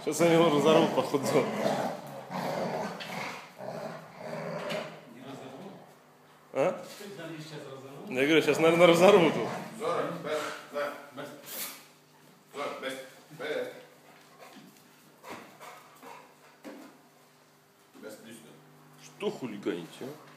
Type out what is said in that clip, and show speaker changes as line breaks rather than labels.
Сейчас они его разорвут, походу. А? Я говорю, сейчас, наверное, разорвут его. Что хулиганите, а?